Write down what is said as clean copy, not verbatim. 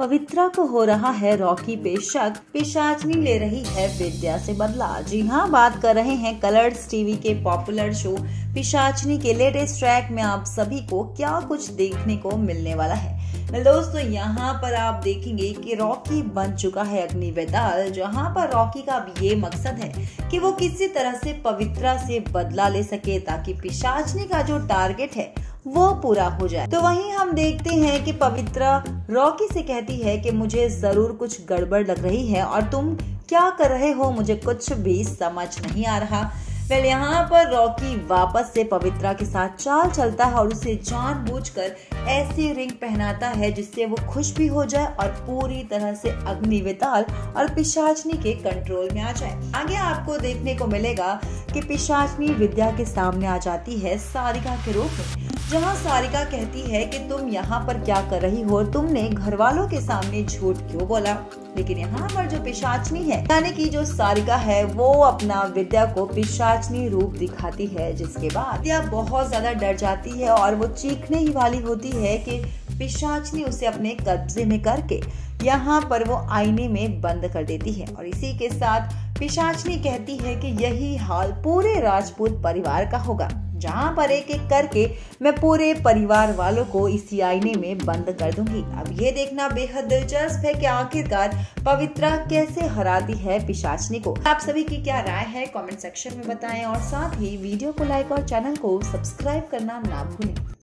पवित्रा को हो रहा है रॉकी पे शक, पिशाचनी ले रही है विद्या से बदला। जी हाँ, बात कर रहे हैं कलर्स टीवी के पॉपुलर शो पिशाचनी के लेटेस्ट ट्रैक में आप सभी को क्या कुछ देखने को मिलने वाला है। दोस्तों, यहाँ पर आप देखेंगे कि रॉकी बन चुका है अग्नि वेताल, जहाँ पर रॉकी का अब ये मकसद है कि वो किसी तरह से पवित्रा से बदला ले सके ताकि पिशाचनी का जो टारगेट है वो पूरा हो जाए। तो वहीं हम देखते हैं कि पवित्रा रॉकी से कहती है कि मुझे जरूर कुछ गड़बड़ लग रही है और तुम क्या कर रहे हो मुझे कुछ भी समझ नहीं आ रहा। यहाँ पर रॉकी वापस से पवित्रा के साथ चाल चलता है और उसे जानबूझकर ऐसी रिंग पहनाता है जिससे वो खुश भी हो जाए और पूरी तरह से अग्नि वेताल और पिशाचनी के कंट्रोल में आ जाए। आगे आपको देखने को मिलेगा कि पिशाचनी विद्या के सामने आ जाती है सारिका के रूप में, जहाँ सारिका कहती है कि तुम यहाँ पर क्या कर रही हो, तुमने घर वालों के सामने झूठ क्यों बोला। लेकिन यहाँ पर जो पिशाचनी है यानी कि जो सारिका है वो अपना विद्या को पिशाचनी रूप दिखाती है, जिसके बाद विद्या बहुत ज्यादा डर जाती है और वो चीखने ही वाली होती है कि पिशाचनी उसे अपने कब्जे में करके यहाँ पर वो आईने में बंद कर देती है। और इसी के साथ पिशाचनी कहती है कि यही हाल पूरे राजपूत परिवार का होगा, जहाँ पर एक एक करके मैं पूरे परिवार वालों को इसी आईने में बंद कर दूंगी। अब ये देखना बेहद दिलचस्प है कि आखिरकार पवित्रा कैसे हराती है पिशाचनी को। आप सभी की क्या राय है कमेंट सेक्शन में बताएं और साथ ही वीडियो को लाइक और चैनल को सब्सक्राइब करना ना भूलें।